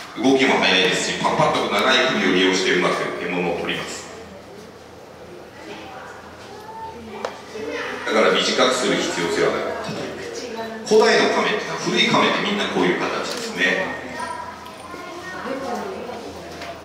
動きも速いですし、パッパッと長い首を利用してうまく獲物を取ります。だから短くする必要性はない。古代の亀っていうのは、古い亀ってみんなこういう形ですね。